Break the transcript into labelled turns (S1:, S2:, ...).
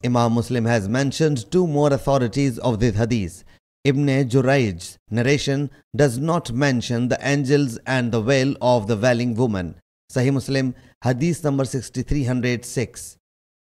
S1: Imam Muslim has mentioned two more authorities of this hadith. Ibn Jurayj's narration does not mention the angels and the wail of the wailing woman. Sahih Muslim Hadith number 6306.